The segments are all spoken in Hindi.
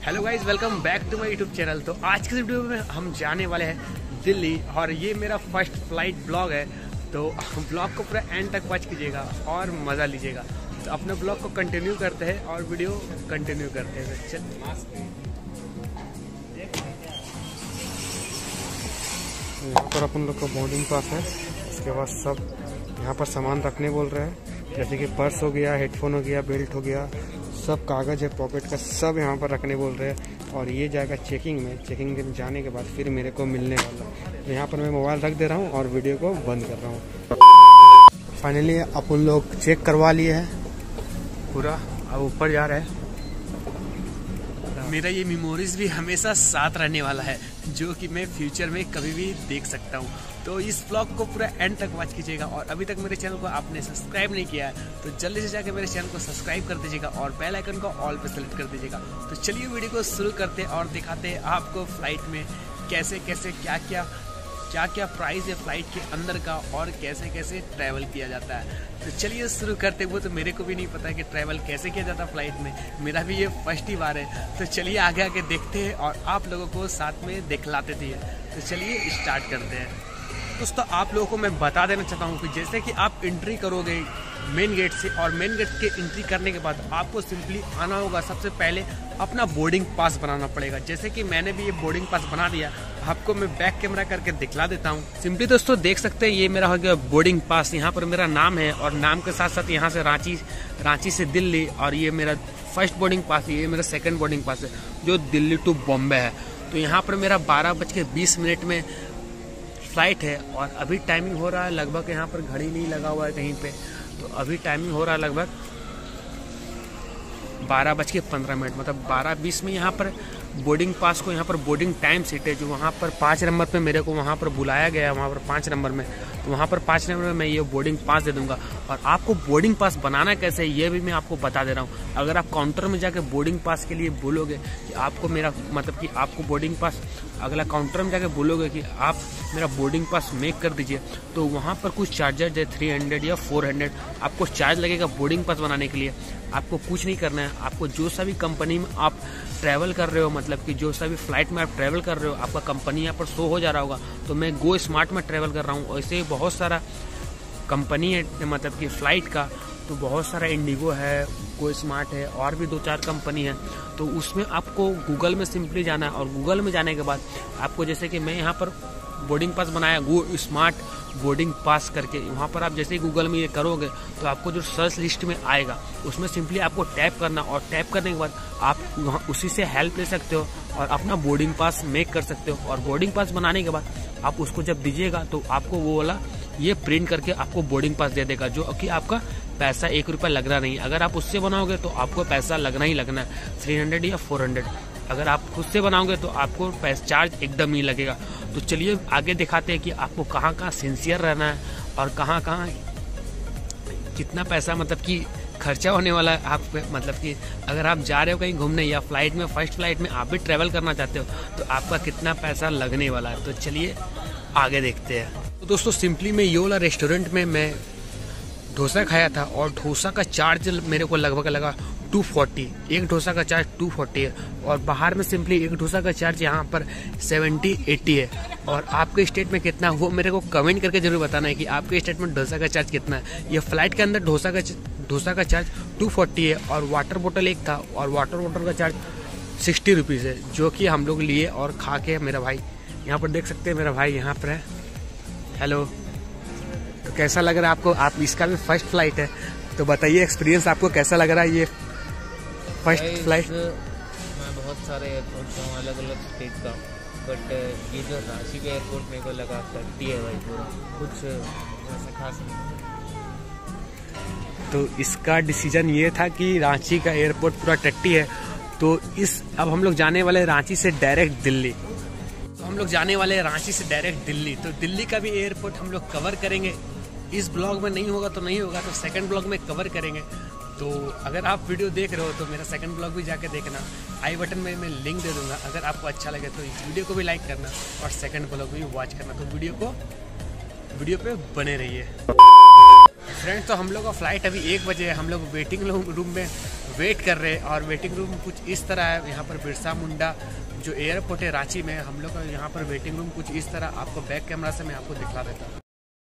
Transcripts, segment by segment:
Hello guys, welcome back to my YouTube channel. तो आज के वीडियो में हम जाने वाले हैं दिल्ली और ये मेरा फर्स्ट फ्लाइट ब्लॉग है। तो ब्लॉग को पूरा एंड तक वॉच कीजिएगा और मज़ा लीजिएगा। तो अपने ब्लॉग को कंटिन्यू करते हैं और वीडियो कंटिन्यू करते हैं। यहाँ पर अपन लोग का बोर्डिंग पास है। इसके बाद सब यहाँ पर सामान रखने बोल रहे हैं, जैसे कि पर्स हो गया, हेडफोन हो गया, बेल्ट हो गया, सब कागज़ है पॉकेट का, सब यहाँ पर रखने बोल रहे हैं। और ये जाएगा चेकिंग में। चेकिंग में जाने के बाद फिर मेरे को मिलने वाला। तो यहाँ पर मैं मोबाइल रख दे रहा हूँ और वीडियो को बंद कर रहा हूँ। फाइनली अपन लोग चेक करवा लिए हैं पूरा। अब ऊपर जा रहे हैं। मेरा ये मेमोरीज भी हमेशा साथ रहने वाला है, जो कि मैं फ्यूचर में कभी भी देख सकता हूँ। तो इस ब्लॉग को पूरा एंड तक वॉच कीजिएगा। और अभी तक मेरे चैनल को आपने सब्सक्राइब नहीं किया है तो जल्दी से जाकर मेरे चैनल को सब्सक्राइब कर दीजिएगा और बेल आइकन को ऑल पे सेलेक्ट कर दीजिएगा। तो चलिए वीडियो को शुरू करते और दिखाते हैं आपको फ्लाइट में कैसे कैसे क्या क्या प्राइस है फ्लाइट के अंदर का और कैसे कैसे ट्रैवल किया जाता है। तो चलिए शुरू करते हुए। तो मेरे को भी नहीं पता है कि ट्रैवल कैसे किया जाता है फ्लाइट में, मेरा भी ये फर्स्ट ही बार है। तो चलिए आगे आगे देखते हैं और आप लोगों को साथ में दिखलाते थे। तो चलिए स्टार्ट करते हैं। दोस्तों आप लोगों को मैं बता देना चाहता हूँ कि जैसे कि आप एंट्री करोगे मेन गेट से, और मेन गेट के एंट्री करने के बाद आपको सिंपली आना होगा। सबसे पहले अपना बोर्डिंग पास बनाना पड़ेगा। जैसे कि मैंने भी ये बोर्डिंग पास बना दिया, आपको मैं बैक कैमरा करके दिखला देता हूँ। सिंपली दोस्तों देख सकते हैं ये मेरा हो गया बोर्डिंग पास। यहाँ पर मेरा नाम है और नाम के साथ साथ यहाँ से रांची से दिल्ली, और ये मेरा फर्स्ट बोर्डिंग पास, ये मेरा सेकेंड बोर्डिंग पास है जो दिल्ली टू बॉम्बे है। तो यहाँ पर मेरा 12:20 में फ्लाइट है और अभी टाइमिंग हो रहा है लगभग, यहाँ पर घड़ी नहीं लगा हुआ है कहीं पे, तो अभी टाइमिंग हो रहा है लगभग 12:15, मतलब 12:20 में यहाँ पर बोर्डिंग पास को, यहाँ पर बोर्डिंग टाइम सीट है जो वहाँ पर 5 नंबर पे मेरे को वहाँ पर बुलाया गया है, वहाँ पर 5 नंबर में। तो वहाँ पर 5 नंबर में मैं ये बोर्डिंग पास दे दूंगा। और आपको बोर्डिंग पास बनाना कैसे है ये भी मैं आपको बता दे रहा हूँ। अगर आप काउंटर में जाके बोर्डिंग पास के लिए बोलोगे कि आपको मेरा मतलब कि आपको बोर्डिंग पास, अगला काउंटर में जाके बोलोगे कि आप मेरा बोर्डिंग पास मेक कर दीजिए, तो वहाँ पर कुछ चार्जर है 300 या 400 आपको चार्ज लगेगा बोर्डिंग पास बनाने के लिए। आपको कुछ नहीं करना है। आपको जो सा भी कंपनी में आप ट्रैवल कर रहे हो, मतलब कि जो सा भी फ्लाइट में आप ट्रैवल कर रहे हो, आपका कंपनी यहाँ पर शो हो जा रहा होगा। तो मैं गो स्मार्ट में ट्रैवल कर रहा हूँ। ऐसे बहुत सारा कंपनी है मतलब कि फ़्लाइट का, तो बहुत सारा इंडिगो है, गो स्मार्ट है, और भी 2-4 कंपनी है। तो उसमें आपको गूगल में सिंपली जाना है और गूगल में जाने के बाद आपको, जैसे कि मैं यहाँ पर बोर्डिंग पास बनाया गो स्मार्ट बोर्डिंग पास करके, वहाँ पर आप जैसे ही गूगल में ये करोगे तो आपको जो सर्च लिस्ट में आएगा उसमें सिंपली आपको टैप करना, और टैप करने के बाद आप वहाँ उसी से हेल्प ले सकते हो और अपना बोर्डिंग पास मेक कर सकते हो। और बोर्डिंग पास बनाने के बाद आप उसको जब दीजिएगा तो आपको वो वाला ये प्रिंट करके आपको बोर्डिंग पास दे देगा, जो कि आपका पैसा 1 रुपया लगना नहीं। अगर आप उससे बनाओगे तो आपको पैसा लगना ही लगना है, 300 या 400। अगर आप खुद से बनाओगे तो आपको पैसा चार्ज एकदम नहीं लगेगा। तो चलिए आगे दिखाते हैं कि आपको कहाँ कहाँ सिंसियर रहना है और कहाँ कहाँ कितना पैसा मतलब कि खर्चा होने वाला है आप पे। मतलब कि अगर आप जा रहे हो कहीं घूमने या फ्लाइट में, फर्स्ट फ्लाइट में आप भी ट्रैवल करना चाहते हो, तो आपका कितना पैसा लगने वाला है। तो चलिए आगे देखते हैं। तो दोस्तों सिंपली मैं ये वाला रेस्टोरेंट में मैं डोसा खाया था और डोसा का चार्ज मेरे को लगभग लगा 240। एक डोसा का चार्ज 240 है। और बाहर में सिंपली एक डोसा का चार्ज यहाँ पर 70-80 है। और आपके स्टेट में कितना, वो मेरे को कमेंट करके जरूर बताना है कि आपके स्टेट में डोसा का चार्ज कितना है। ये फ्लाइट के अंदर डोसा का चार्ज 240 है। और वाटर बोतल एक था और वाटर बोतल का चार्ज 60 रुपीज़ है, जो कि हम लोग लिए और खा के, मेरा भाई यहाँ पर देख सकते हैं, मेरा भाई यहाँ पर है। हेलो, तो कैसा लग रहा है आपको? आप इसका भी फर्स्ट फ्लाइट है, तो बताइए एक्सपीरियंस आपको कैसा लग रहा है ये फर्स्ट फ्लाइट? मैं बहुत सारे एयरपोर्ट का हूँ अलग अलग स्टेट का, बट ये जो रांची का एयरपोर्ट मेरे को लगा टट्टी है भाई, पूरा कुछ ऐसा खास नहीं। तो इसका डिसीजन ये था कि रांची का एयरपोर्ट पूरा टट्टी है। तो अब हम लोग जाने वाले हैं रांची से डायरेक्ट दिल्ली। तो दिल्ली का भी एयरपोर्ट हम लोग कवर करेंगे। इस ब्लॉग में नहीं होगा तो सेकंड ब्लॉग में कवर करेंगे। तो अगर आप वीडियो देख रहे हो तो मेरा सेकंड ब्लॉग भी जाके देखना। आई बटन में मैं लिंक दे दूंगा। अगर आपको अच्छा लगे तो इस वीडियो को भी लाइक करना और सेकंड ब्लॉग भी वॉच करना। तो वीडियो पे बने रहिए। फ्रेंड्स, तो हम लोग का फ्लाइट अभी 1 बजे है। हम लोग वेटिंग रूम में वेट कर रहे हैं। और वेटिंग रूम कुछ इस तरह है। यहाँ पर बिरसा मुंडा जो एयरपोर्ट है रांची में, हम लोग का यहाँ पर वेटिंग रूम कुछ इस तरह, आपको बैक कैमरा से मैं आपको दिखा देता हूँ।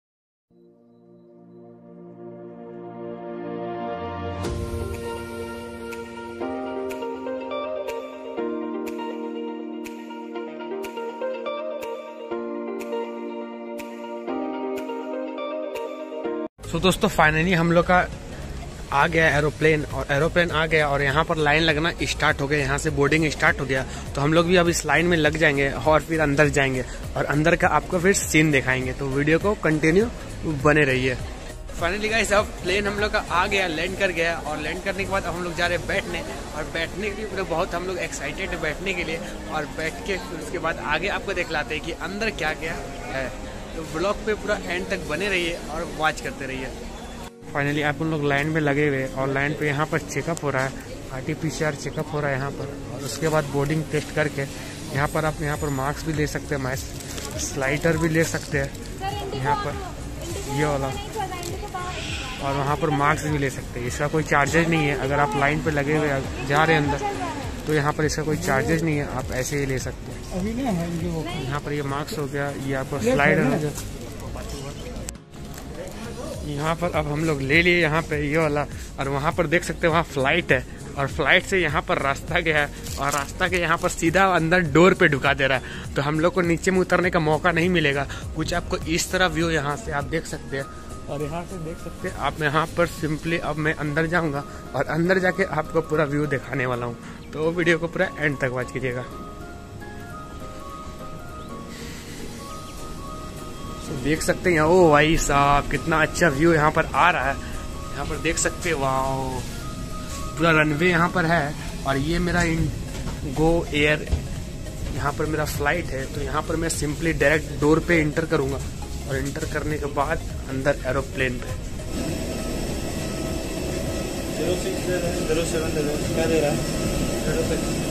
तो दोस्तों फाइनली हम लोग का आ गया एरोप्लेन, और एरोप्लेन आ गया और यहाँ पर लाइन लगना स्टार्ट हो गया। यहाँ से बोर्डिंग स्टार्ट हो गया, तो हम लोग भी अब इस लाइन में लग जाएंगे और फिर अंदर जाएंगे और अंदर का आपको फिर सीन दिखाएंगे। तो वीडियो को कंटिन्यू बने रहिए। फाइनली गाइस अब प्लेन हम लोग का आ गया, लैंड कर गया, और लैंड करने के बाद अब हम लोग जा रहे हैं बैठने, और बैठने के लिए बहुत हम लोग एक्साइटेड है बैठने के लिए। और बैठ के उसके बाद आगे आपको दिखलाते हैं कि अंदर क्या क्या है। तो ब्लॉग पे पूरा एंड तक बने रहिए और वॉच करते रहिए। फाइनली आप उन लोग लाइन में लगे हुए, और लाइन पे यहाँ पर चेकअप हो रहा है, RT-PCR चेकअप हो रहा है यहाँ पर। और उसके बाद बोर्डिंग टेस्ट करके यहाँ पर आप यहाँ पर मार्क्स भी ले सकते हैं, स्लाइडर भी ले सकते हैं यहाँ पर ये वाला, और वहाँ पर मार्क्स भी ले सकते हैं। इसका कोई चार्जेज नहीं है। अगर आप लाइन पे लगे हुए जा रहे हैं अंदर, तो यहाँ पर इसका कोई चार्जेज नहीं है, आप ऐसे ही ले सकते हैं। यहाँ पर ये मार्क्स हो गया, ये आपको स्लाइडर हो गया। यहाँ पर अब हम लोग ले लिए यहाँ पे ये वाला, और वहाँ पर देख सकते हैं वहाँ फ्लाइट है, और फ्लाइट से यहाँ पर रास्ता गया है, और रास्ता के यहाँ पर सीधा अंदर डोर पे ढुका दे रहा है। तो हम लोग को नीचे में उतरने का मौका नहीं मिलेगा। कुछ आपको इस तरह व्यू यहाँ से आप देख सकते हैं, और यहाँ से देख सकते हैं आप यहाँ पर सिंपली अब मैं अंदर जाऊँगा और अंदर जाके आपको पूरा व्यू दिखाने वाला हूँ। तो वीडियो को पूरा एंड तक वॉच कीजिएगा। देख सकते हैं ओ भाई साहब कितना अच्छा व्यू यहाँ पर आ रहा है। यहाँ पर देख सकते हैं वाओ, पूरा रनवे यहाँ पर है, और ये मेरा गो एयर यहाँ पर मेरा फ्लाइट है। तो यहाँ पर मैं सिंपली डायरेक्ट डोर पे इंटर करूँगा, और इंटर करने के बाद अंदर एरोप्लेन पे 0607 क्या दे रहा है।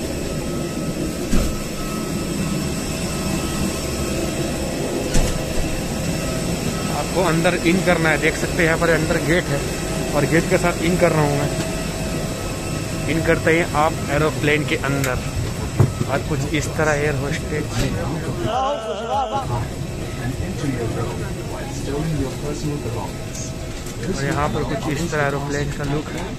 आपको अंदर इन करना है। देख सकते हैं यहाँ पर अंदर गेट है, और गेट के साथ इन कर रहा हूँ मैं। इन करते ही आप एरोप्लेन के अंदर, और कुछ इस तरह एयर होस्टेज, और यहाँ पर कुछ इस तरह एरोप्लेन का लुक है।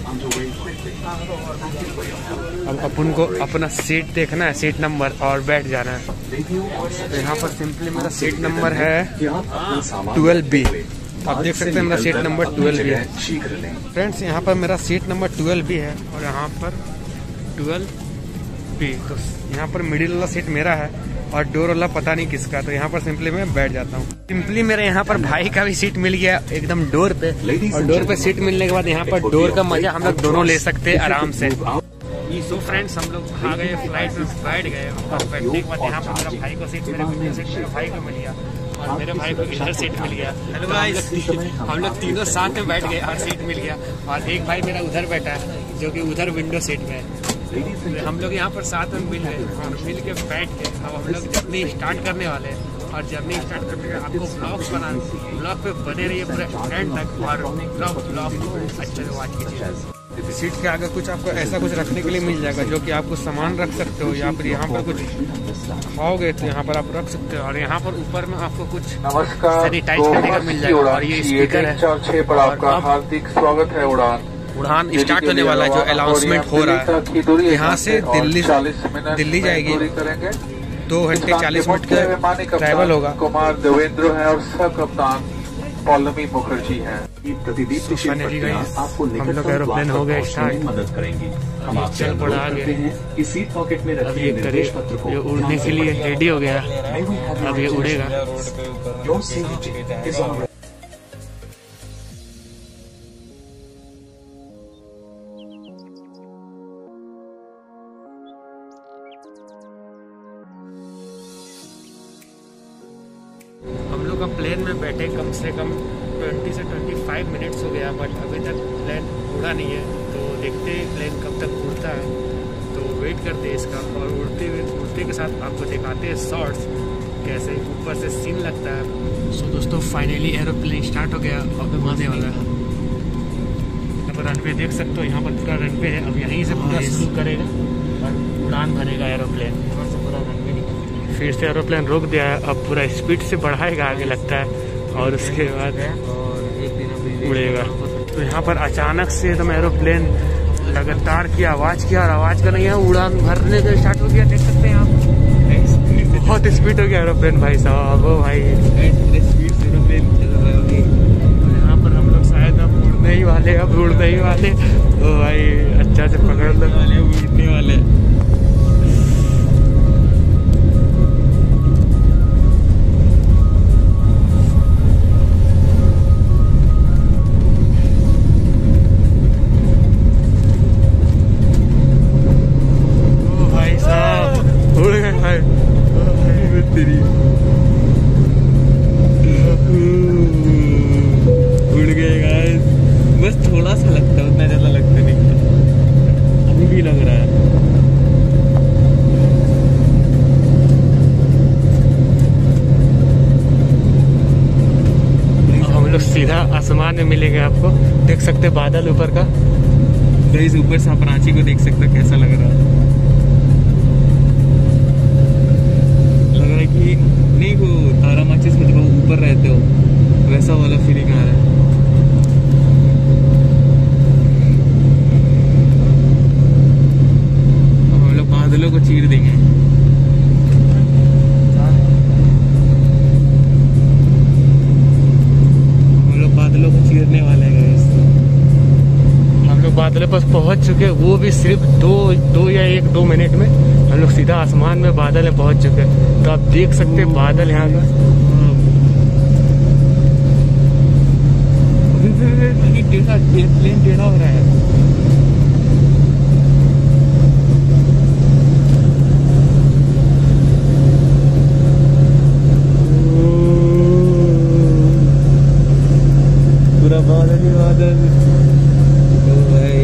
अब अपन को अपना सीट देखना है, सीट नंबर, और बैठ जाना है। तो यहाँ पर सिंपली मेरा सीट नंबर है 12B। आप देख सकते हैं मेरा सीट नंबर 12B है। फ्रेंड्स यहाँ पर मेरा सीट नंबर 12B है, और यहाँ पर 12B। तो यहाँ पर मिडिल वाला सीट मेरा है, और डोर वाला पता नहीं किसका। तो यहाँ पर सिंपली मैं बैठ जाता हूँ। सिंपली मेरे यहाँ पर भाई का भी सीट मिल गया एकदम डोर पे, और डोर पे सीट मिलने के बाद यहाँ पर डोर का मजा हम लोग दोनों ले सकते हैं आराम से। तो फ्रेंड्स हम लोग आ गए, फ्लाइट में बैठ गए, और बैठने के बाद यहाँ पर मेरा भाई को सीट, मेरे भाई को मिल गया, और मेरे भाई को इधर सीट मिल गया। हेलो गाइस, हम लोग तीनों साथ में बैठ गए और सीट मिल गया। और एक भाई मेरा उधर बैठा है जो कि उधर विंडो सीट में है। तो हम लोग यहाँ पर साथ में मिल गए, और मिल के बैठ के अब हम लोग जर्नी स्टार्ट करने वाले हैं। और जर्नी स्टार्ट करने के आपको ब्लॉग्स बनाने, ब्लॉग पे बने रहिए पूरे एंड तक, और ब्लॉग को अच्छे से वॉच कीजिए। सीट के आगे कुछ आपको ऐसा कुछ रखने के लिए मिल जाएगा, जो कि आपको सामान रख सकते हो, या फिर यहाँ पर कुछ खाओगे तो यहाँ पर आप रख सकते हो। और यहाँ पर ऊपर में आपको कुछ सैनिटाइज करने का मिल जाएगा, और ये स्पीकर है। आपका हार्दिक स्वागत है। उड़ान स्टार्ट होने वाला है, जो अनाउंसमेंट हो रहा है। यहाँ से दिल्ली जाएगी, 2 घंटे 40 मिनट का ट्रैवल होगा। कुमार देवेंद्र है, और सह कप्तान पौलमी मुखर्जी है। हम लोग एरोप्लेन हो गए स्टार्ट, मदद करेंगे। हम आपसे चल पड़ा आगे। इस सीट पॉकेट में अब ये करीब ये उड़ने के लिए रेडी हो गया, अब ये उड़ेगा। हम लोग अब प्लेन में बैठे कम से कम 20 से 25 मिनट्स हो गया, बट अभी तक प्लेन उड़ा नहीं है। तो देखते हैं प्लेन कब तक उड़ता है, तो वेट करते हैं इसका। और उड़ते के साथ आपको दिखाते हैं शॉर्ट्स, कैसे ऊपर से सीन लगता है। सो दोस्तों फाइनली एरोप्लेन स्टार्ट हो गया, अब आने वाला है। यहाँ पर रनवे देख सकते हो, यहाँ पर पूरा रनवे है। अब यहीं से पूरा शुरू करेगा और उड़ान भरेगा एरोप्लेन। फिर से एरोप्लेन रोक दिया है, अब पूरा स्पीड से बढ़ाएगा आगे लगता है, और उसके बाद उड़ेगा। तो यहाँ पर अचानक से एकदम एरोप्लेन लगातार की आवाज़ किया, और आवाज़ का नहीं है, उड़ान भरने का स्टार्ट हो गया। देख सकते हैं आप, बहुत स्पीड हो गया एरोप्लेन भाई साहब। वो भाई स्पीड से एरोप्लेन यहाँ पर हम लोग शायद अब उड़ने ही वाले, अब उड़ने ही वाले। तो भाई अच्छा से पकड़ लो, वाले उड़ने वाले। उड़ गए गाइस, बस थोड़ा सा लगता है, उतना ज़्यादा लगता नहीं, अभी भी लग रहा है। हम लोग सीधा आसमान में मिलेंगे आपको। देख सकते हैं बादल ऊपर का, गाइस ऊपर से आप रांची को देख सकते हो, कैसा लग रहा है। कि नहीं वो तारा माचिस में जब ऊपर रहते हो वैसा वाला फीलिंग आ रहा है। अब हम लोग बादलों को चीर देंगे। हम लोग बादलों को चीरने वाले हैं गाइस। हम लोग बादलों पर पहुंच चुके हैं, वो भी सिर्फ दो या 1-2 मिनट में हम लोग सीधा आसमान में बादल में पहुंच चुके हैं। तो आप देख सकते हैं बादल यहाँ का, प्लेन टेढ़ा हो रहा है। पूरा बादल ही बादल। तो भाई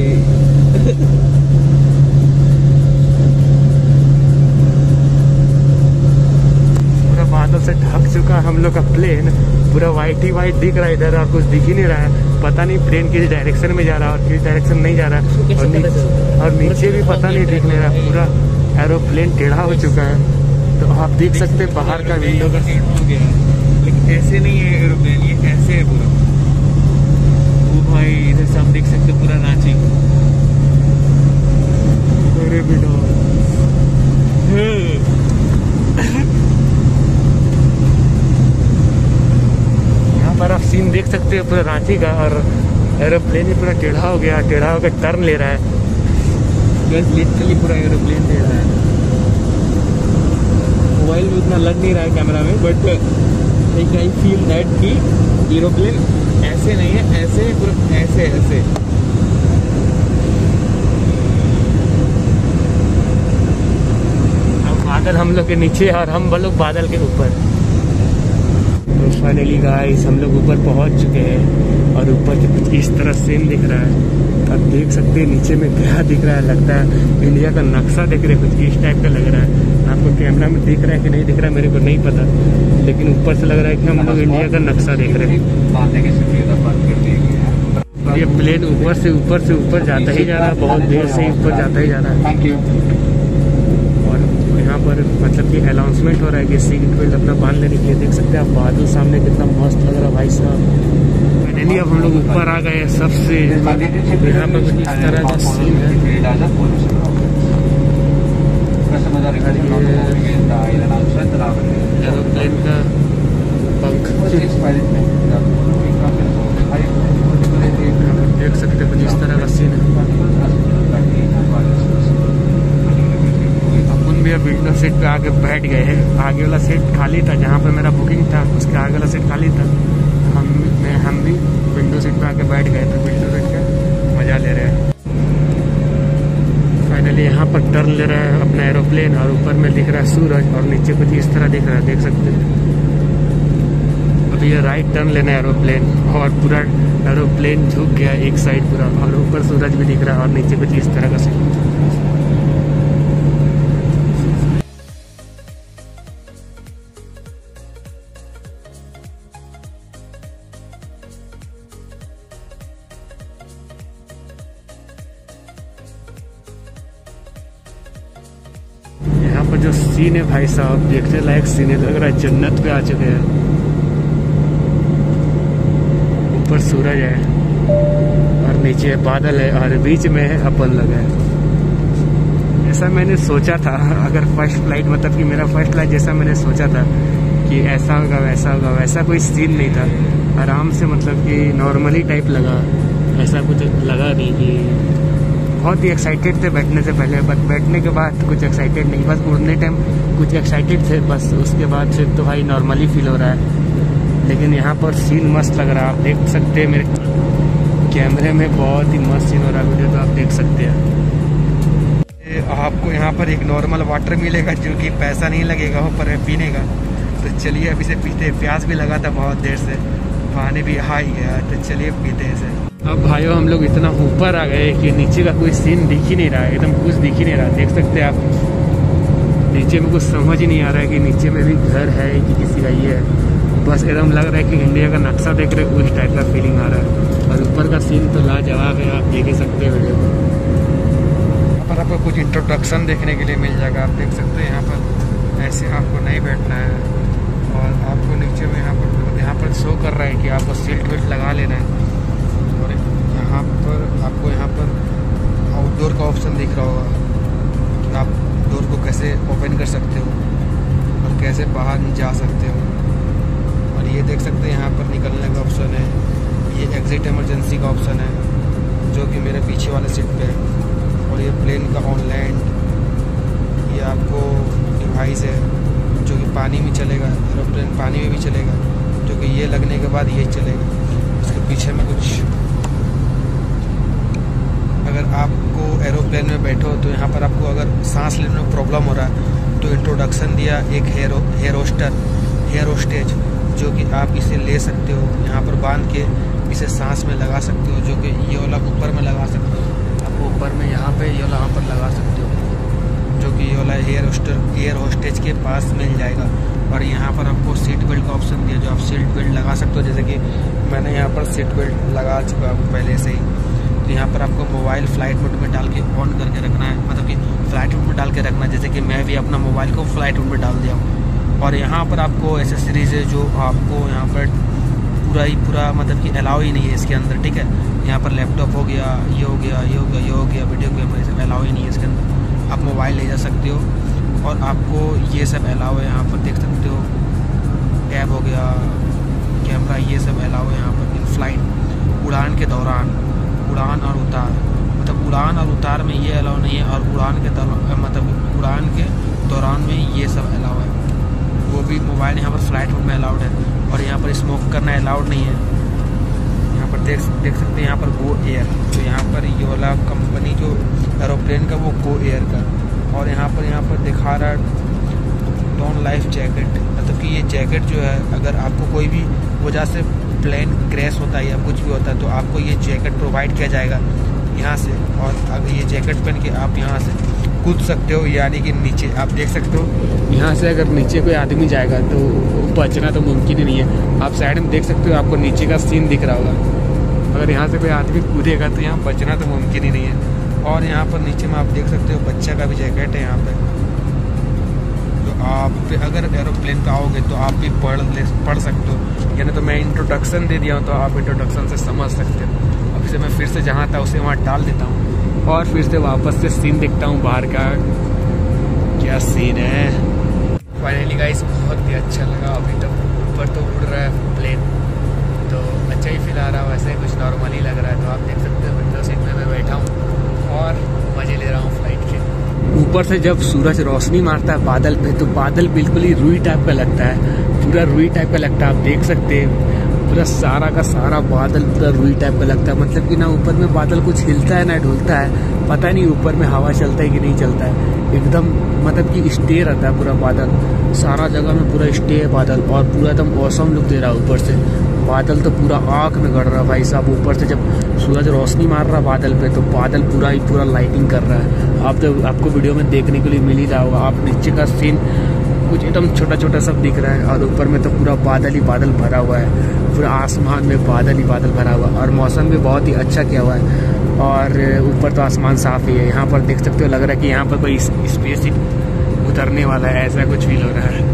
बादल से ढक चुका हम लोग का प्लेन, पूरा वाइट ही वाइट दिख रहा है इधर, और कुछ दिख ही नहीं रहा है। पता नहीं प्लेन किस डायरेक्शन में जा रहा है और किस डायरेक्शन नहीं जा रहा है, और नीचे भी पता नहीं दिख नहीं रहा। पूरा एरोप्लेन टेढ़ा हो चुका है। तो आप देख सकते हैं बाहर का विंडो का सीट हो गया है, लेकिन ऐसे नहीं है एरोप्लेन, ये ऐसे है पूरा। वो भाई इधर से आप देख सकते हैं पूरा रांची। अरे बेटा पर आप सीन देख सकते हैं पूरा रांची का, और एरोप्लेन ही पूरा टेढ़ा हो गया, टेढ़ा होकर टर्न ले रहा है। बस लिटरली पूरा एरोप्लेन टेढ़ा है। मोबाइल में उतना लग नहीं रहा है कैमरा में, बट आई फील दैट कि एरोप्लेन ऐसे नहीं है, ऐसे पूरा ऐसे ऐसे। अब बादल हम लोग के नीचे और हम लोग बादल के ऊपर। तो फाइनली गाइस हम लोग ऊपर पहुंच चुके हैं, और ऊपर के कुछ इस तरह सीन दिख रहा है। आप देख सकते हैं नीचे में क्या दिख रहा है, लगता है इंडिया का नक्शा दिख रहा है, कुछ इस टाइप का लग रहा है। आपको कैमरा में दिख रहा है कि नहीं दिख रहा है मेरे को नहीं पता, लेकिन ऊपर से लग रहा है कि हम लोग इंडिया का नक्शा देख रहे हैं। ये प्लेन ऊपर से ऊपर जाता ही जा रहा है, बहुत देर से ऊपर जाता ही जा रहा है। यहाँ पर मतलब कि अनाउंसमेंट हो रहा है कि सीट बेल्ट अपना बांध लेने के लिए। देख सकते हैं आप बादल सामने कितना मस्त लग रहा है भाई साहब। फाइनली अब हम लोग ऊपर आ गए सबसे। यहाँ पर कुछ इस तरह का सीन है, एरोप्लेन का पंख देख सकते हैं, कुछ इस तरह का सीन है। भी अब विंडो सीट पे आके बैठ गए हैं। आगे वाला सीट खाली था, जहाँ पे मेरा बुकिंग था उसके आगे वाला सीट खाली था। हम भी विंडो सीट पे आके बैठ गए, तो विंडो सीट का मज़ा ले रहे हैं। फाइनली यहाँ पर टर्न ले रहा है अपना एरोप्लेन, और ऊपर में दिख रहा है सूरज, और नीचे कुछ इस तरह दिख रहा है, देख सकते हैं। अब ये राइट टर्न लेना है एरोप्लेन, और पूरा एरोप्लेन झुक गया एक साइड पूरा, और ऊपर सूरज भी दिख रहा है, और नीचे कुछ इस तरह का सीन। जो सीन है भाई साहब, देखने लायक सीन है, लग रहा है जन्नत पे आ चुके हैं। ऊपर सूरज है और नीचे बादल है और बीच में अपन लगा है। ऐसा मैंने सोचा था, अगर फर्स्ट फ्लाइट मतलब कि मेरा फर्स्ट फ्लाइट जैसा मैंने सोचा था कि ऐसा होगा वैसा होगा, वैसा कोई सीन नहीं था। आराम से मतलब कि नॉर्मली टाइप लगा, ऐसा कुछ लगा नहीं कि बहुत ही एक्साइटेड थे बैठने से पहले, बट बैठने के बाद कुछ एक्साइटेड नहीं, बस उड़ने टाइम कुछ एक्साइटेड थे बस। उसके बाद फिर तो भाई नॉर्मली फील हो रहा है। लेकिन यहाँ पर सीन मस्त लग रहा है, आप देख सकते हैं मेरे कैमरे में बहुत ही मस्त सीन हो रहा है। वीडियो तो आप देख सकते हैं। आपको यहाँ पर एक नॉर्मल वाटर मिलेगा जो कि पैसा नहीं लगेगा ऊपर है पीने का। तो चलिए अभी से पीते, प्यास भी लगा था बहुत देर से, पानी भी आ ही गया, तो चलिए पीते हैं इसे। अब भाइयों हम लोग इतना ऊपर आ गए कि नीचे का कोई सीन दिख ही नहीं रहा है, एकदम कुछ दिख ही नहीं रहा। देख सकते हैं आप नीचे में कुछ समझ ही नहीं आ रहा है कि नीचे में भी घर है कि किसी का ये है। बस एकदम लग रहा है कि इंडिया का नक्शा देख रहे उस टाइप का फीलिंग आ रहा है। और ऊपर का सीन तो लाजवाब है, आप देख ही सकते हैं वीडियो को। यहाँ पर आपको कुछ इंट्रोडक्शन देखने के लिए मिल जाएगा, आप देख सकते हैं। यहाँ पर ऐसे आपको नहीं बैठना है और आपको नीचे में यहाँ पर शो कर रहा है कि आपको सीट बेल्ट लगा लेना है। और यहाँ पर आपको यहाँ पर आउटडोर का ऑप्शन दिख रहा होगा कि आप डोर को कैसे ओपन कर सकते हो और कैसे बाहर जा सकते हो। और ये देख सकते हैं यहाँ पर निकलने का ऑप्शन है, ये एग्जिट इमरजेंसी का ऑप्शन है जो कि मेरे पीछे वाले सीट पे है। और ये प्लेन का ऑनलाइन, ये आपको डिवाइस है जो कि पानी में चलेगा, एरोप्लेन पानी में भी चलेगा, जो कि ये लगने के बाद ये चलेगा। उसके पीछे में कुछ, अगर आपको एरोप्लेन में बैठो तो यहाँ पर आपको अगर सांस लेने में प्रॉब्लम हो रहा है तो इंट्रोडक्शन दिया एक हेयर होस्टेज, जो कि आप इसे ले सकते हो, यहाँ पर बांध के इसे सांस में लगा सकते हो, जो कि ये वाला ऊपर में लगा सकते हो। आपको ऊपर में यहाँ पे ये वाला यहाँ पर लगा सकते हो, जो कि ये वाला एयर होस्टेज के पास मिल जाएगा। और यहाँ पर आपको सीट बेल्ट का ऑप्शन दिया, जो आप सीट बेल्ट लगा सकते हो। जैसे कि मैंने यहाँ पर सीट बेल्ट लगा चुका हूँ पहले से ही। तो यहाँ पर आपको मोबाइल फ्लाइट मोड में डाल के ऑन करके रखना है, मतलब कि फ्लाइट मोड में डाल के रखना है। जैसे कि मैं भी अपना मोबाइल को फ्लाइट मोड में डाल दिया हूँ। और यहाँ पर आपको एसेसरीज है जो आपको यहाँ पर पूरा मतलब कि अलाउ ही नहीं है इसके अंदर, ठीक है। यहाँ पर लैपटॉप हो गया, ये हो गया, ये हो गया, ये हो गया, वीडियो कैमरा, ये सब अलाउ ही नहीं है इसके अंदर। आप मोबाइल ले जा सकते हो और आपको ये सब अलाउ है। यहाँ पर देख सकते हो टैब हो गया, कैमरा, ये सब अलाउ है यहाँ पर इन फ्लाइट। उड़ान के दौरान, उड़ान और उतार, मतलब उड़ान और उतार में ये अलाउ नहीं है, और उड़ान के दौरान मतलब उड़ान के दौरान में ये सब अलाउ है। वो भी मोबाइल यहाँ पर फ्लाइट मोड में अलाउड है। और यहाँ पर स्मोक करना अलाउड नहीं है। यहाँ पर देख सकते हैं यहाँ पर गो एयर, तो यहाँ पर ये वाला कंपनी जो एरोप्लेन का वो गो एयर का। और यहाँ पर दिखा रहा है डॉन लाइफ जैकेट, मतलब कि ये जैकेट जो है अगर आपको कोई भी वजह से प्लेन क्रैश होता है या कुछ भी होता है तो आपको ये जैकेट प्रोवाइड किया जाएगा यहाँ से। और अगर ये जैकेट पहन के आप यहाँ से कूद सकते हो, यानी कि नीचे आप देख सकते हो यहाँ से अगर नीचे कोई आदमी जाएगा तो बचना तो मुमकिन ही नहीं है। आप साइड में देख सकते हो, आपको नीचे का सीन दिख रहा होगा। अगर यहाँ से कोई आदमी कूदेगा तो यहाँ बचना तो मुमकिन ही नहीं है। और यहाँ पर नीचे में आप देख सकते हो बच्चा का भी जैकेट है यहाँ पे। तो आप अगर एरोप्लेन पे आओगे तो आप भी पढ़ सकते हो, यानी तो मैं इंट्रोडक्शन दे दिया हूँ तो आप इंट्रोडक्शन से समझ सकते हो। अब से मैं फिर से जहाँ था उसे वहाँ डाल देता हूँ और फिर से वापस से सीन देखता हूँ बाहर का, क्या सीन है। फाइनली गाइस बहुत ही अच्छा लगा। अभी तक ऊपर तो उड़ रहा है प्लेन, तो अच्छा ही फील आ रहा है, वैसे ही कुछ नॉर्मल ही लग रहा है। तो आप देख सकते हो विंडो सीट में मैं बैठा हूँ और मज़े ले रहा हूँ फ्लाइट के। ऊपर से जब सूरज रोशनी मारता है बादल पे तो बादल बिल्कुल ही रुई टाइप का लगता है, पूरा रुई टाइप का लगता है। आप देख सकते हैं पूरा सारा का सारा बादल पूरा रुई टाइप का लगता है, मतलब कि ना ऊपर में बादल कुछ हिलता है ना डुलता है, पता नहीं ऊपर में हवा चलता है कि नहीं चलता है। एकदम मतलब कि स्टे रहता है पूरा बादल, सारा जगह में पूरा स्टे है बादल और पूरा एकदम औसम लुक दे रहा है। ऊपर से बादल तो पूरा आँख में गड़ रहा है भाई साहब। ऊपर से जब सूरज रोशनी मार रहा है बादल पे तो बादल पूरा लाइटिंग कर रहा है। आपको वीडियो में देखने के लिए मिल ही रहा होगा। आप नीचे का सीन कुछ एकदम छोटा छोटा सब दिख रहा है और ऊपर में तो पूरा बादल ही बादल भरा हुआ है, पूरा आसमान में बादल ही बादल भरा हुआ है। और मौसम भी बहुत ही अच्छा किया हुआ है और ऊपर तो आसमान साफ ही है। यहाँ पर देख सकते हो लग रहा है कि यहाँ पर कोई स्पेसशिप उतरने वाला है, ऐसा कुछ फील हो रहा है।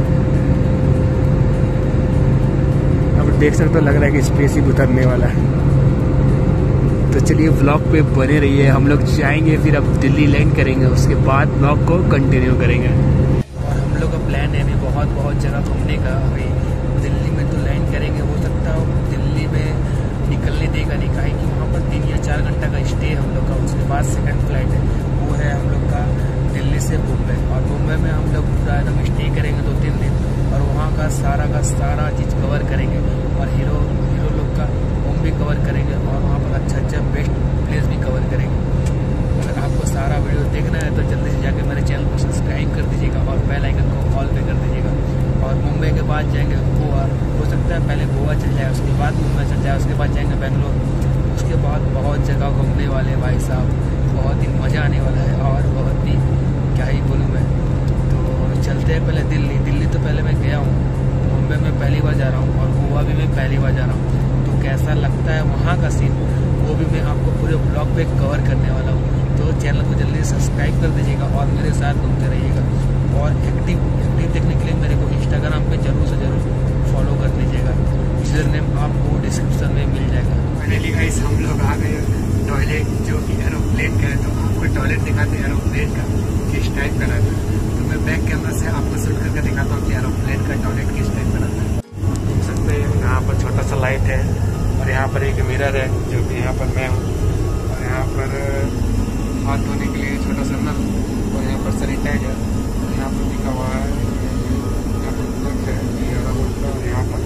अब देख सकते हो, लग रहा है कि स्पेसशिप उतरने वाला है। तो चलिए व्लॉग पे बने रहिए। हम लोग जाएंगे, फिर अब दिल्ली लैंड करेंगे, उसके बाद व्लॉग को कंटिन्यू करेंगे। और हम लोग का प्लान है अभी बहुत जगह घूमने का। अभी दिल्ली में तो लैंड करेंगे, हो सकता हो दिल्ली में निकलने देगा नहीं, काहे कि वहाँ पर 3 या 4 घंटा का स्टे है हम लोग का। उसके बाद सेकंड फ्लाइट है, वो है हम लोग का दिल्ली से मुंबई। और मुंबई में हम लोग पूरा एकदम स्टे करेंगे 2-3 दिन, और वहाँ का सारा चीज़ कवर करेंगे। और हीरो लोग का होम भी कवर करेंगे, और वहाँ पर अच्छा बेस्ट प्लेस भी कवर करेंगे। अगर आपको सारा वीडियो देखना है तो जल्दी से जाके मेरे चैनल को सब्सक्राइब कर दीजिएगा और बेल आइकन को ऑल पे कर दीजिएगा। और मुंबई के बाद जाएंगे गोवा, हो सकता है पहले गोवा चल जाए, उसके बाद मुंबई चल जाए, उसके बाद जाएंगे बेंगलोर। उसके बाद बहुत जगह घूमने वाले भाई साहब, बहुत ही मज़ा आने वाला है। और बहुत ही क्या ही बोलूँ मैं। तो चलते हैं पहले दिल्ली तो पहले मैं गया हूँ, मुंबई में पहली बार जा रहा हूँ, और गोवा भी मैं पहली बार जा रहा हूँ। तो कैसा लगता है वहाँ का सीन, वो भी मैं आपको पूरे ब्लॉग पे कवर करने वाला हूँ। तो चैनल को जल्दी सब्सक्राइब कर दीजिएगा और मेरे साथ घूमते रहिएगा। और एक्टिव देखने के लिए मेरे को इंस्टाग्राम पे जरूर से जरूर फॉलो कर लीजिएगा। यूजर नेम आपको डिस्क्रिप्शन में मिल जाएगा। फाइनली गाइस हम लोग आ गए टॉयलेट, जो कि एरोप्लेन का है। तो आपको टॉयलेट दिखाते हैं एरोप्लेन का किस टाइप का रहता है। तो मैं बैक कैमरा से आपको शूट करके दिखाता हूँ कि एरोप्लेन का टॉयलेट किस टाइप का रहता है। देख सकते हैं यहाँ पर छोटा सा लाइट है, और यहाँ पर एक मिरर है, जो कि यहाँ पर मैं हूँ। और यहाँ पर हाथ धोने के लिए छोटा सा नल, और यहाँ पर सैनिटाइजर, और यहाँ पर लिखा हुआ है, यहाँ पर प्लग है, और यहाँ पर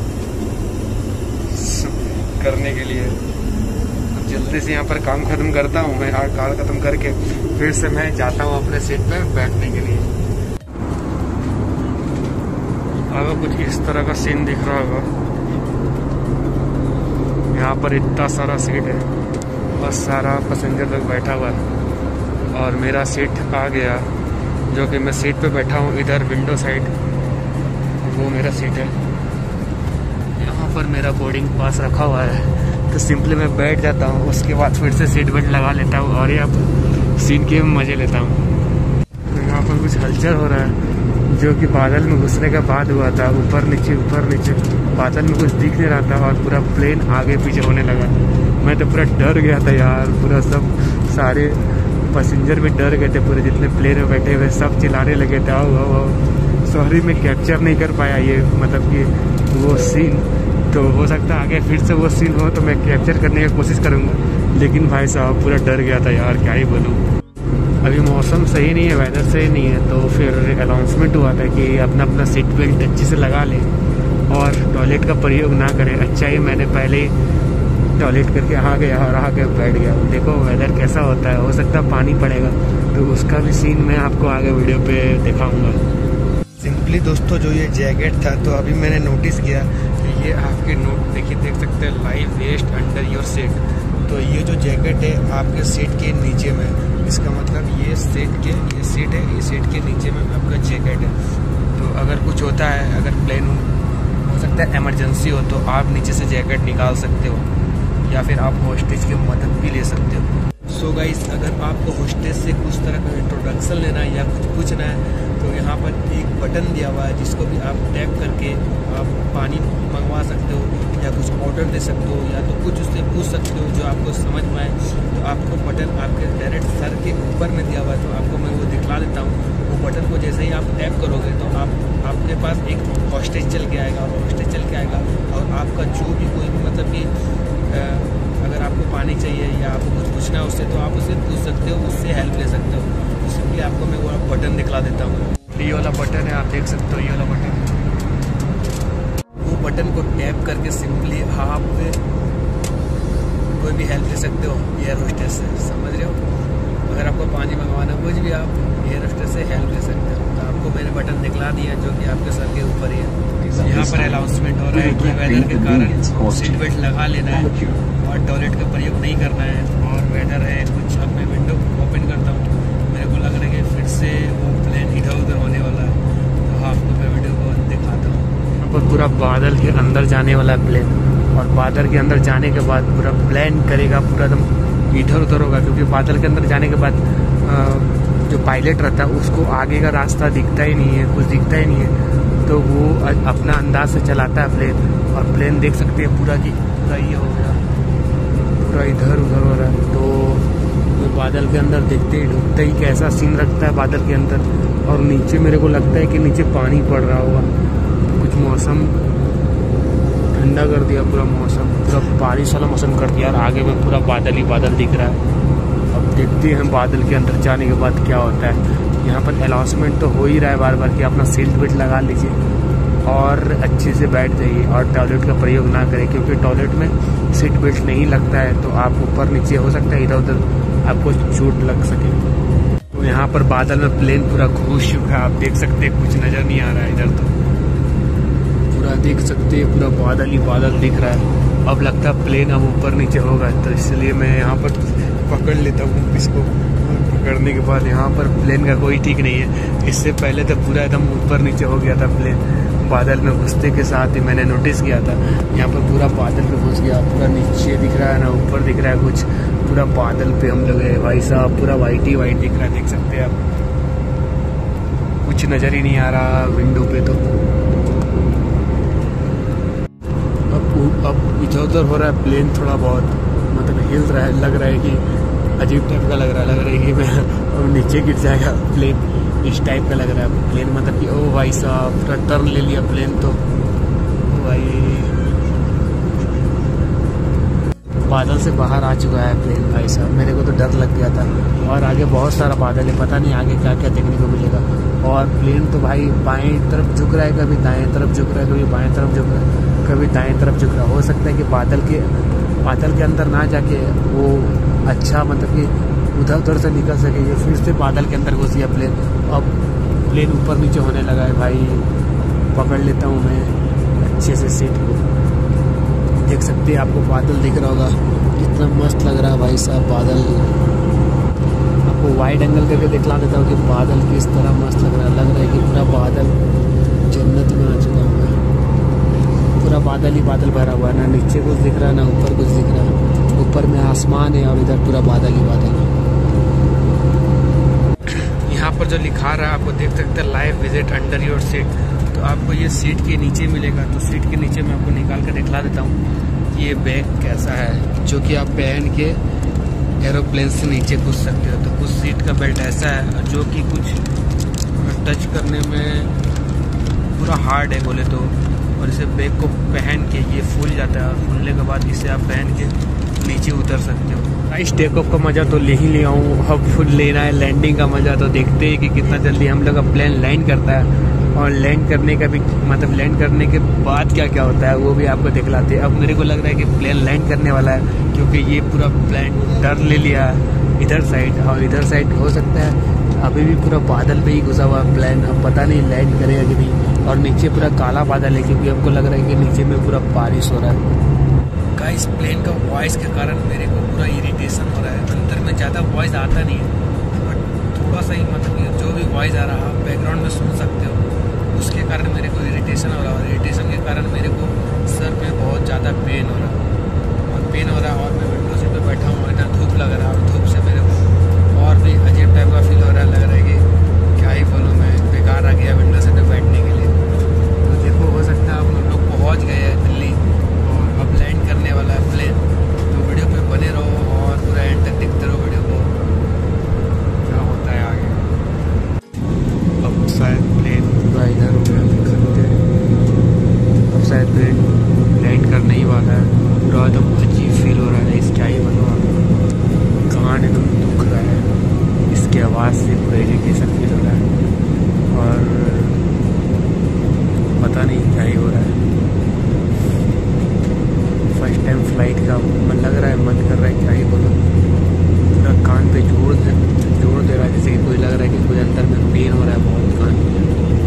करने के लिए। अब जल्दी से यहाँ पर काम खत्म करता हूँ मैं, और काम खत्म करके फिर से मैं जाता हूँ अपने सीट पे बैठने के लिए। अगर कुछ इस तरह का सीन दिख रहा होगा, यहाँ पर इतना सारा सीट है और सारा पैसेंजर लोग बैठा हुआ है, और मेरा सीट आ गया, जो कि मैं सीट पे बैठा हूँ इधर विंडो साइड, वो मेरा सीट है। यहाँ पर मेरा बोर्डिंग पास रखा हुआ है, तो सिंपली मैं बैठ जाता हूँ, उसके बाद फिर से सीट बेल्ट लगा लेता हूँ और यहाँ पर सीन के मज़े लेता हूँ। तो यहाँ पर कुछ हलचल हो रहा है, जो कि बादल में घुसने के बाद हुआ था। ऊपर नीचे बादल में कुछ दिख नहीं रहा था, और पूरा प्लेन आगे पीछे होने लगा। मैं तो पूरा डर गया था यार, पूरा सब सारे पैसेंजर भी डर गए थे, पूरे जितने प्लेन में बैठे हुए सब चिल्लाने लगे थे। आओ सॉरी मैं कैप्चर नहीं कर पाया ये, मतलब कि वो सीन। तो हो सकता है आगे फिर से वो सीन हो तो मैं कैप्चर करने की कोशिश करूँगा, लेकिन भाई साहब पूरा डर गया था यार, क्या ही बोलूँ। अभी मौसम सही नहीं है, वेदर सही नहीं है, तो फिर अनाउंसमेंट हुआ था कि अपना सीट बेल्ट अच्छे से लगा लें और टॉयलेट का प्रयोग ना करें। अच्छा ही मैंने पहले ही टॉयलेट करके आ गया और आके बैठ गया। देखो वेदर कैसा होता है, हो सकता है पानी पड़ेगा, तो उसका भी सीन मैं आपको आगे वीडियो पे दिखाऊंगा। सिंपली दोस्तों जो ये जैकेट था, तो अभी मैंने नोटिस किया कि ये आपके नोट देखिए, देख सकते हैं live vest under your seat. तो ये जो जैकेट है आपके सीट के नीचे में, इसका मतलब ये सीट है, ये सीट के नीचे में आपका जैकेट है। तो अगर कुछ होता है, अगर प्लेन हो सकता है इमरजेंसी हो, तो आप नीचे से जैकेट निकाल सकते हो, या फिर आप होस्टेज की मदद भी ले सकते हो। सो गाइस, अगर आपको होस्टेज से कुछ तरह का इंट्रोडक्शन लेना है या कुछ पूछना है, तो यहाँ पर एक बटन दिया हुआ है, जिसको भी आप टैप करके आप पानी मंगवा सकते हो, या कुछ ऑर्डर दे सकते हो, या तो कुछ उससे पूछ सकते हो जो आपको समझ में आए। तो आपको बटन आपके डायरेक्ट सर के ऊपर में दिया हुआ है, तो आपको मैं वो दिखला देता हूँ। वो बटन को जैसे ही आप टैप करोगे तो आपके पास एक होस्टेज चल के आएगा, और आपका जो भी कोई भी मतलब कि अगर आपको पानी चाहिए या आपको कुछ पूछना है उससे, तो आप उससे पूछ सकते हो, उससे हेल्प ले सकते हो। तो सिंपली आपको मैं वो बटन दिखला देता हूँ। ये वाला बटन है, आप देख सकते हो, ये वाला बटन। वो बटन को टैप करके सिंपली आप कोई भी हेल्प ले सकते हो एयर होस्टेस से, समझ रहे हो। अगर आपको पानी मंगवाना, कुछ भी आप एयर होस्टेस से हेल्प ले सकते हो। तो आपको मैंने बटन दिखला दिया, जो कि आपके सर के ऊपर ही है। यहाँ पर अनाउंसमेंट हो रहा है कि वेदर के कारण सीट बेल्ट लगा लेना है और टॉयलेट का प्रयोग नहीं करना है। और वेदर है कुछ, अब मैं विंडो ओपन करता हूँ, मेरे को लग रहा है कि फिर से वो प्लेन इधर उधर होने वाला है। तो आपको मैं वीडियो को दिखाता हूँ। यहाँ पर पूरा बादल के अंदर जाने वाला है प्लेन, और बादल के अंदर जाने के बाद पूरा प्लेन करेगा, पूरा एकदम इधर उधर होगा, क्योंकि बादल के अंदर जाने के बाद जो जो पायलट रहता है उसको आगे का रास्ता दिखता ही नहीं है, कुछ दिखता ही नहीं है, तो वो अपना अंदाज से चलाता है प्लेन। और प्लेन देख सकते हैं पूरा की पूरा ये हो गया, पूरा इधर उधर हो रहा है। तो ये बादल के अंदर देखते ही डूबते ही कैसा सीन रखता है बादल के अंदर। और नीचे मेरे को लगता है कि नीचे पानी पड़ रहा होगा। कुछ मौसम ठंडा कर दिया, पूरा मौसम पूरा बारिश वाला मौसम कर दिया, और आगे में पूरा बादल ही बादल दिख रहा है। अब देखते हैं बादल के अंदर जाने के बाद क्या होता है। यहाँ पर अनाउंसमेंट तो हो ही रहा है बार बार कि अपना सीट बेल्ट लगा लीजिए और अच्छे से बैठ जाइए, और टॉयलेट का प्रयोग ना करें, क्योंकि टॉयलेट में सीट बेल्ट नहीं लगता है तो आप ऊपर नीचे हो सकता है, इधर उधर आपको चोट लग सके। तो यहाँ पर बादल में प्लेन पूरा घुस चुका है, आप देख सकते हैं, कुछ नज़र नहीं आ रहा है इधर, तो पूरा देख सकते हैं पूरा बादल ही बादल दिख रहा है। अब लगता है प्लेन अब ऊपर नीचे होगा, तो इसलिए मैं यहाँ पर पकड़ लेता हूँ इसको। पकड़ने के बाद यहाँ पर प्लेन का कोई ठीक नहीं है। इससे पहले तो पूरा एकदम ऊपर नीचे हो गया था प्लेन, बादल में घुसते के साथ ही मैंने नोटिस किया था। यहाँ पर पूरा बादल पे घुस गया, पूरा नीचे दिख रहा है ना ऊपर दिख रहा है कुछ, पूरा बादल पे हम लोग है भाई साहब, पूरा वाइट ही वाइट दिख रहा है, देख सकते हैं आप, कुछ नज़र ही नहीं आ रहा विंडो पे। तो अब इधर उधर हो रहा है प्लेन, थोड़ा बहुत मतलब हिल रहा है, लग रहा है कि अजीब टाइप का लग रहा है कि मैं और नीचे गिर जाएगा प्लेन, इस टाइप का लग रहा है प्लेन। मतलब कि ओ भाई साहब पूरा टर्न ले लिया प्लेन, तो भाई बादल से बाहर आ चुका है प्लेन भाई साहब। मेरे को तो डर लग गया था, और आगे बहुत सारा बादल है, पता नहीं आगे क्या क्या देखने को मिलेगा। और प्लेन तो भाई बाएं तरफ झुक रहा है, कभी दाएं तरफ झुक रहा है, कभी बाएं तरफ झुक रहा है, कभी दाएं तरफ झुक रहा है। हो सकता है कि बादल के अंदर ना जाके वो अच्छा मतलब कि उधर उधर से निकल सके, ये फिर से बादल के अंदर घुस गया प्लेन। अब प्लेन ऊपर नीचे होने लगा है भाई, पकड़ लेता हूँ मैं अच्छे से सीट को। देख सकते हैं, आपको बादल दिख रहा होगा कितना मस्त लग रहा है भाई साहब बादल। आपको वाइड एंगल करके दिखला देता हूँ कि बादल किस तरह मस्त लग रहा है कि पूरा बादल जन्नत में आ चुका हूँ मैं। पूरा बादल ही बादल भरा हुआ है, ना नीचे कुछ दिख रहा है ना ऊपर कुछ दिख रहा है। ऊपर में आसमान है और इधर पूरा बादल ही बादल है। यहाँ पर जो लिखा रहा है आपको देख सकते हैं, live visit under your seat. तो आपको ये सीट के नीचे मिलेगा, तो सीट के नीचे मैं आपको निकाल कर दिखला देता हूँ ये बैग कैसा है, जो कि आप पहन के एरोप्लेन से नीचे घुस सकते हो। तो कुछ सीट का बेल्ट ऐसा है जो कि कुछ टच करने में पूरा हार्ड है बोले तो, और इसे बैग को पहन के ये फूल जाता है, और फूलने के बाद इसे आप पहन के नीचे उतर सकते हो। इस टेक ऑफ का मज़ा तो ले ही लिया हूँ, अब फुल लेना है लैंडिंग का मज़ा। तो देखते हैं कि कितना जल्दी हम लोग का प्लेन लैंड करता है, और लैंड करने का भी मतलब लैंड करने के बाद क्या क्या होता है वो भी आपको दिखलाते हैं। अब मेरे को लग रहा है कि प्लेन लैंड करने वाला है, क्योंकि ये पूरा प्लेन टर्न ले लिया इधर साइड, और इधर साइड हो सकता है अभी भी पूरा बादल पे ही घुसा हुआ प्लेन, अब पता नहीं लैंड करेगा कि नहीं। और नीचे पूरा काला बादल है, क्योंकि हमको लग रहा है कि नीचे में पूरा बारिश हो रहा है। गाइस प्लेन का वॉइस के कारण मेरे को पूरा इरिटेशन हो रहा है, अंदर में ज़्यादा वॉइस आता नहीं है, बट थोड़ा सा ही मतलब जो भी वॉइस आ रहा है आप बैकग्राउंड में सुन सकते हो, उसके कारण मेरे को इरिटेशन हो रहा है। और इरिटेशन के कारण मेरे को सर में बहुत ज़्यादा पेन हो रहा है, और मैं विंडो सीट पर बैठा हूँ, इधर धूप लग रहा है, और धूप से मेरे को और भी अजीब टाइप का फील हो रहा है। लग रहा है कि क्या ही बोलूँ, मैं बेकार आ गया विंडो सीट पर बैठने के लिए। तो देखो हो सकता है आप लोग पहुँच गए हैं दिल्ली, और अब लैंड करने वाला है प्लेन। तो वीडियो पे बने रहो और पूरा एंड तक देखते रहो वीडियो को, क्या होता है आगे। अब शायद प्लेन पूरा इधर हो गया, देख सकते हैं। अब शायद प्लेन लैंड करने ही वाला है, पूरा एकदम अजीब फील हो रहा है। इस क्या ही बोलूँ, कान एकदम दुख रहा है इसकी आवाज़ से, पूरा इरिटेशन फील हो रहा है, और पता नहीं क्या ही हो रहा है। फर्स्ट टाइम फ्लाइट का मन लग रहा है, मन कर रहा है, क्या ही बोलो, पूरा कान पे जोर दे रहा है, जैसे कि कोई लग रहा है कि कोई अंदर में पेन हो रहा है बहुत कान में।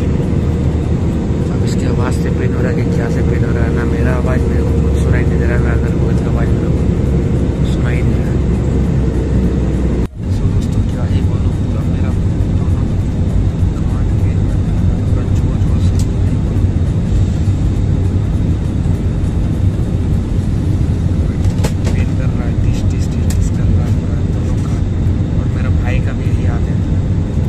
अब इसकी आवाज़ से पेन हो रहा है कि क्या से पेन हो रहा है, ना मेरा आवाज़ मेरे को खुद सुनाई नहीं दे रहा है, ना अगर कोई का आवाज़ मेरे को सुनाई नहीं दे रहा है। सो दोस्तों क्या ही बोलूँ, पूरा मेरा दोनों कान के पूरा जोर से पेन कर रहा है, टिस कर रहा है पूरा दोनों कान। और मेरा भाई का भी यही हाल है,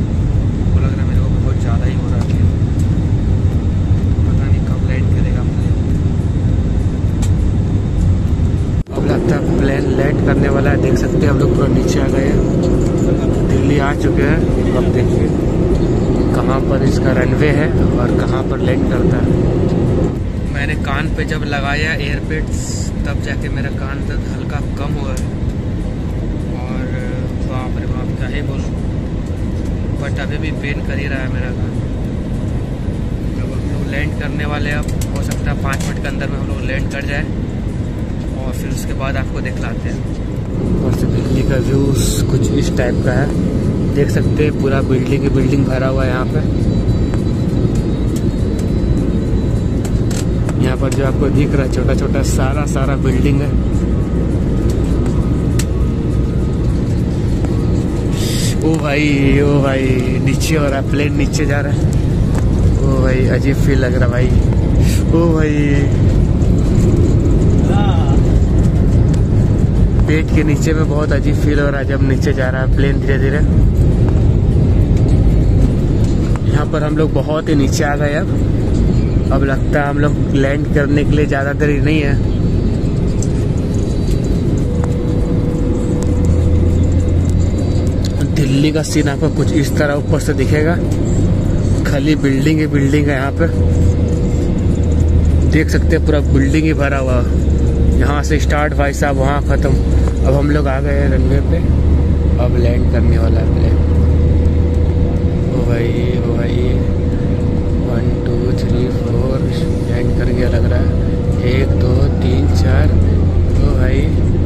सकते हैं हम लोग पूरा नीचे आ गए हैं, दिल्ली आ चुके हैं। अब देखिए कहाँ पर इसका रनवे है और कहाँ पर लैंड करता है। मैंने कान पे जब लगाया एयरपेड्स तब जाके मेरा कान दर्द हल्का कम हुआ है। और बाप रे बाप क्या ही बोलूँ, बट अभी भी पेन कर ही रहा है मेरा कान। जब हम लोग लैंड करने वाले, अब हो सकता है 5 मिनट के अंदर में हम लोग लैंड कर जाए और फिर उसके बाद आपको दिखलाते हैं। और से दिल्ली का व्यू कुछ इस टाइप का है, देख सकते हैं पूरा बिल्डिंग ही बिल्डिंग भरा हुआ है यहाँ पे। यहाँ पर जो आपको दिख रहा है छोटा छोटा सारा बिल्डिंग है। ओ भाई नीचे हो रहा है, प्लेन नीचे जा रहा है। ओ भाई अजीब फील लग रहा भाई। ओ भाई पेट के नीचे में बहुत अजीब फील हो रहा है जब नीचे जा रहा है प्लेन धीरे धीरे। यहाँ पर हम लोग बहुत ही नीचे आ गए। अब लगता है हम लोग लैंड करने के लिए ज़्यादा देर ही नहीं है। दिल्ली का सीन आपको कुछ इस तरह ऊपर से दिखेगा, खाली बिल्डिंग ही बिल्डिंग है यहाँ पे। देख सकते हैं पूरा बिल्डिंग ही भरा हुआ, यहाँ से स्टार्ट भाई साहब वहाँ ख़त्म। अब हम लोग आ गए हैं रनवे पे, अब लैंड करने वाला है प्लेन। ओ भाई 1 2 3 4 लैंड कर गया लग रहा है। 1 2 3 4। ओ भाई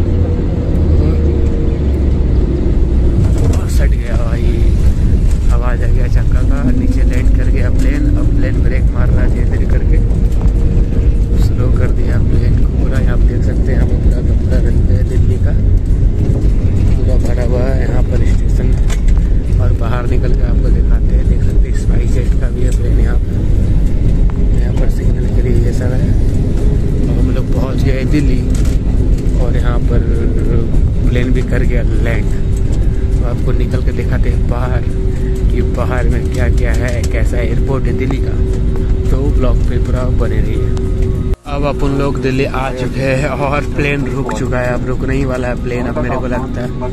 सट गया भाई, आवाज़ आ गया चक्का का। नीचे लैंड कर गया प्लेन। अब प्लेन ब्रेक मार रहा है धीरे धीरे करके, स्लो कर दिया प्लेन को पूरा। यहाँ आप देख सकते हैं यहाँ पर पूरा का पूरा रनवे है दिल्ली का, पूरा भरा हुआ है यहाँ पर स्टेशन। और बाहर निकल के आपको दिखाते हैं, देख सकते हैं स्पाइस जेट का भी है प्लेन यहाँ पर सिग्नल के लिए ये सब है। और हम लोग पहुँच गए दिल्ली और यहाँ पर प्लेन भी कर गया लैंड। तो आपको निकल के दिखाते हैं बाहर कि बाहर में क्या क्या है, कैसा एयरपोर्ट है दिल्ली का। तो ब्लॉग पे पूरा बने रहिए। अब अपन लोग दिल्ली आ चुके हैं और प्लेन रुक चुका है, अब रुकने ही वाला है प्लेन अब मेरे को लगता है।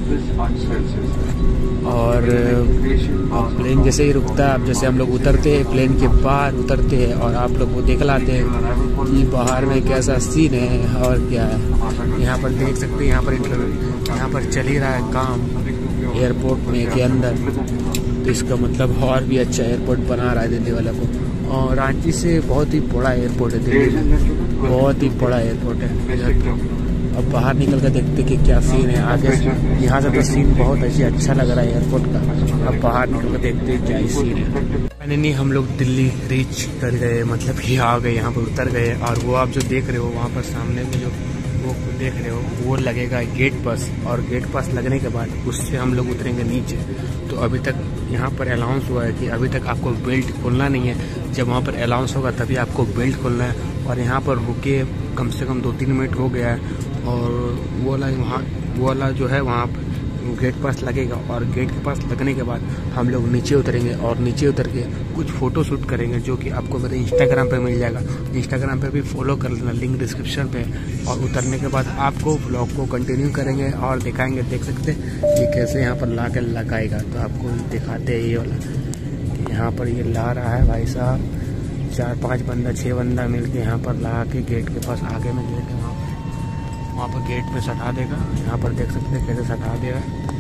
और अब प्लेन जैसे ही रुकता है, अब जैसे हम लोग उतरते हैं प्लेन के बाहर उतरते हैं और आप लोग को दिखलाते हैं कि बाहर में कैसा सीन है और क्या है। यहाँ पर देख सकते हैं यहाँ पर चल ही रहा है काम एयरपोर्ट में के अंदर। तो इसका मतलब और भी अच्छा एयरपोर्ट बना रहा है दिल्ली वाला को। और रांची से बहुत ही बड़ा एयरपोर्ट है दिल्ली में, बहुत ही बड़ा एयरपोर्ट है। अब बाहर निकल कर देखते कि क्या सीन है आगे। यहाँ से तो सीन बहुत अच्छा लग रहा है एयरपोर्ट का। अब बाहर निकल कर देखते क्या ही सीन है। नहीं हम लोग दिल्ली रीच कर गए, मतलब यहाँ आ गए, यहाँ पर उतर गए। और वो आप जो देख रहे हो वहाँ पर सामने में जो वो देख रहे हो वो लगेगा गेट पास। और गेट पास लगने के बाद उससे हम लोग उतरेंगे नीचे। तो अभी तक यहाँ पर अनाउंस हुआ है कि अभी तक आपको बेल्ट खोलना नहीं है। जब वहाँ पर अनाउंस होगा तभी आपको बेल्ट खोलना है। और यहाँ पर रुके कम से कम 2-3 मिनट हो गया है। और वो वाला जो है वहाँ पर गेट पास लगेगा। और गेट के पास लगने के बाद हम लोग नीचे उतरेंगे और नीचे उतर के कुछ फ़ोटो शूट करेंगे, जो कि आपको मेरे इंस्टाग्राम पे मिल जाएगा। इंस्टाग्राम पे भी फॉलो कर लेना, लिंक डिस्क्रिप्शन पे। और उतरने के बाद आपको व्लॉग को कंटिन्यू करेंगे और दिखाएंगे। देख सकते हैं ये कैसे यहाँ पर ला कर लगाएगा। तो आपको दिखाते हैं ये वाला, यहाँ पर ये ला रहा है भाई साहब। 4-5 बंदा 6 बंदा मिल के यहाँ पर ला के गेट के पास आगे में गेट है वहाँ पर गेट पे सटा देगा। यहाँ पर देख सकते हैं कैसे सटा देगा।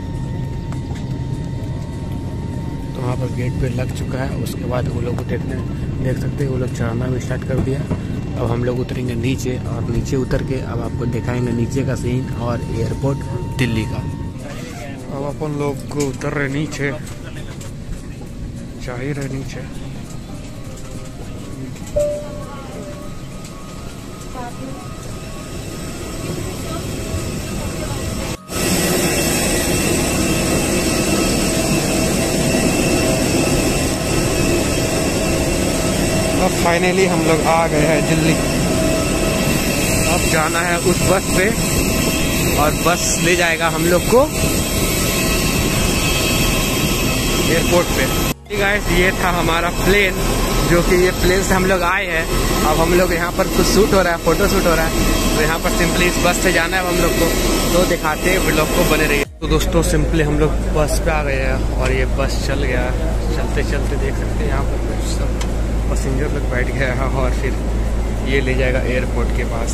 तो वहाँ पर गेट पे लग चुका है। उसके बाद वो लोग को देख सकते हैं वो लोग चढ़ाना भी स्टार्ट कर दिया। अब हम लोग उतरेंगे नीचे और नीचे उतर के अब आपको दिखाएंगे नीचे का सीन और एयरपोर्ट दिल्ली का। अब अपन लोग को उतर रहे नीचे, जा ही रहे नीचे। अब फाइनली हम लोग आ गए हैं दिल्ली। अब जाना है उस बस पे और बस ले जाएगा हम लोग को एयरपोर्ट पे। गाइस ये था हमारा प्लेन जो कि ये प्लेस से हम लोग आए हैं। अब हम लोग यहाँ पर कुछ शूट हो रहा है, फोटो शूट हो रहा है, तो यहाँ पर सिंपली इस बस से जाना है हम लोग को, तो दिखाते हैं व्लॉग को, बने रहिए। तो दोस्तों सिंपली हम लोग बस पे आ गए हैं और ये बस चल गया। चलते चलते देख सकते हैं यहाँ पर कुछ सब पैसेंजर लोग बैठ गया है और फिर ये ले जाएगा एयरपोर्ट के पास।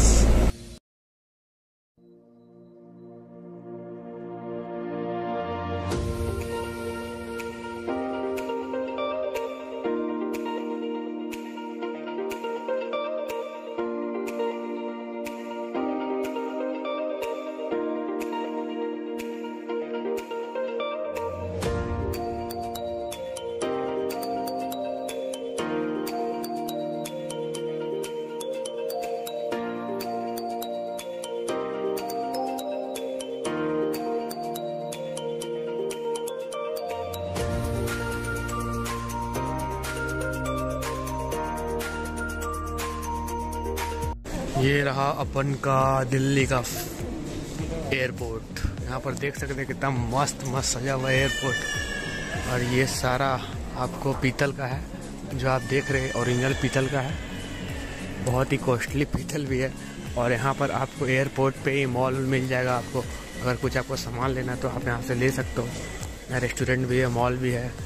ये रहा अपन का दिल्ली का एयरपोर्ट। यहाँ पर देख सकते हैं कितना मस्त मस्त सजा हुआ है एयरपोर्ट। और ये सारा आपको पीतल का है, जो आप देख रहे हैं ओरिजिनल पीतल का है, बहुत ही कॉस्टली पीतल भी है। और यहाँ पर आपको एयरपोर्ट पे ही मॉल मिल जाएगा। आपको अगर कुछ आपको सामान लेना है तो आप यहाँ से ले सकते हो। यहाँ रेस्टोरेंट भी है, मॉल भी है,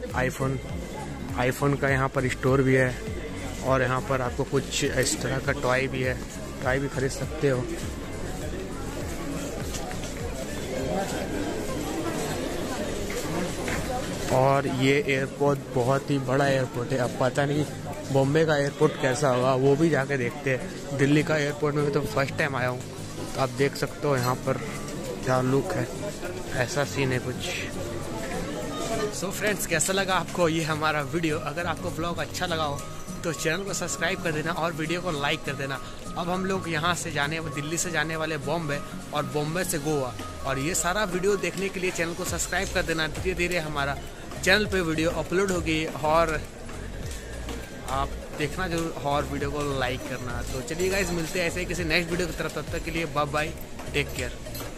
आईफोन का यहाँ पर स्टोर भी है। और यहाँ पर आपको कुछ इस तरह का टॉय भी है, टॉय भी खरीद सकते हो। और ये एयरपोर्ट बहुत ही बड़ा एयरपोर्ट है। अब पता नहीं बॉम्बे का एयरपोर्ट कैसा होगा, वो भी जाके देखते हैं। दिल्ली का एयरपोर्ट में तो फर्स्ट टाइम आया हूँ, तो आप देख सकते हो यहाँ पर क्या लुक है, ऐसा सीन है कुछ। सो फ्रेंड्स, कैसा लगा आपको ये हमारा वीडियो? अगर आपको ब्लॉग अच्छा लगा हो तो चैनल को सब्सक्राइब कर देना और वीडियो को लाइक कर देना। अब हम लोग यहाँ से दिल्ली से जाने वाले बॉम्बे और बॉम्बे से गोवा। और ये सारा वीडियो देखने के लिए चैनल को सब्सक्राइब कर देना। धीरे धीरे हमारा चैनल पे वीडियो अपलोड होगी और आप देखना जरूर और वीडियो को लाइक करना। तो चलिए गाइस, मिलते हैं ऐसे ही किसी नेक्स्ट वीडियो की तरफ। तब तक के लिए बाय बाय, टेक केयर।